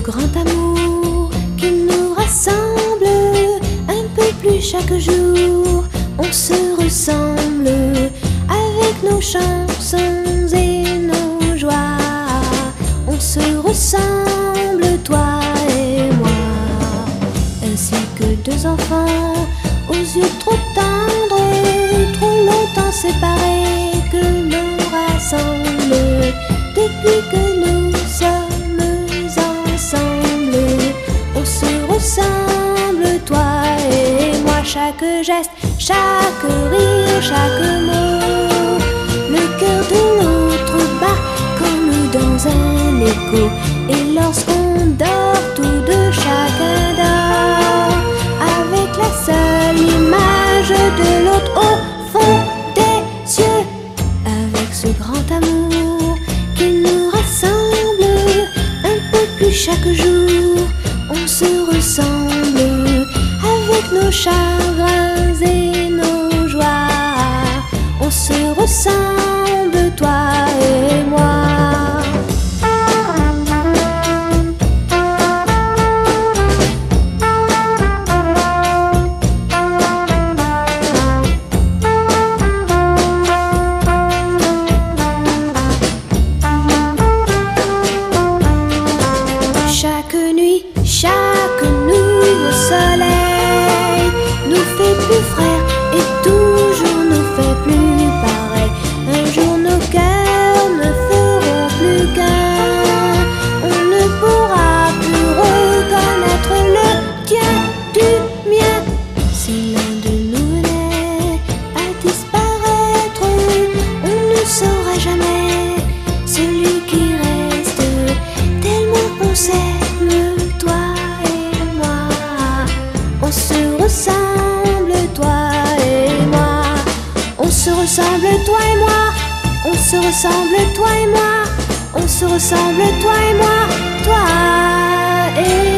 grand amour qui nous rassemble un peu plus chaque jour. On se ressemble avec nos chansons et nos joies. On se ressemble, toi et moi, ainsi que deux enfants aux yeux trop tendres, trop longtemps séparés, que l'on rassemble depuis que nous sommes ensemble. On se ressemble, toi et moi, chaque geste, chaque rire, chaque mot. Le cœur de l'autre bat comme dans un écho, et lorsqu'on dort, tous deux, chacun dort avec la seule image de l'autre au fond des yeux. Avec ce grand amour qui nous rassemble un peu plus chaque jour, on se ressemble avec nos chagrins et nos joies. On se ressemble, toi et moi. Chaque nuit au soleil nous fait plus frères et toujours nous fait plus pareil. Un jour nos cœurs ne feront plus qu'un. On ne pourra plus reconnaître le tien du mien. Si l'un de nous venait à disparaître, on ne saura jamais celui qui reste, tellement on s'aime, toi et moi. On se ressemble, toi et moi. On se ressemble, toi et moi. On se ressemble, toi et moi. On se ressemble, toi et moi. Toi et